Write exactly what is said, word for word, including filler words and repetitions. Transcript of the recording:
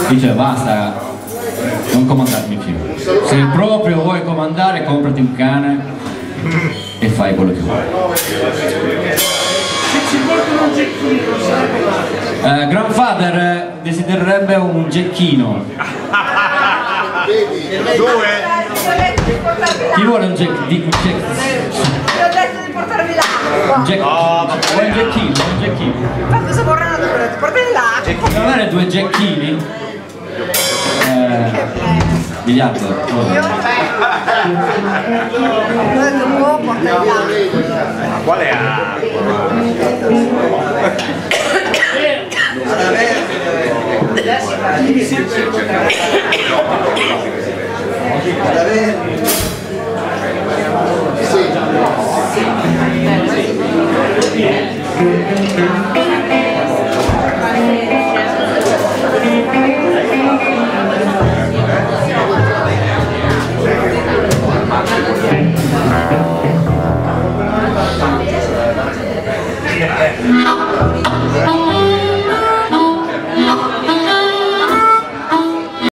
Dice basta, non comandarmi più. Se proprio vuoi comandare, comprati un cane e fai quello che vuoi. Uh, Grandfather desidererebbe un gecchino. Due? Chi vuole un jack? Di, un jack? Ti ho detto di portarmi là. Un jack? No, vuoi un gecchino? Un gecchino. Ma cosa vorrei? Ti ho detto portami là. Puoi avere due gecchini? Eh, miliardo. Io ho detto può portarmi là. Ma quale ha? Sì.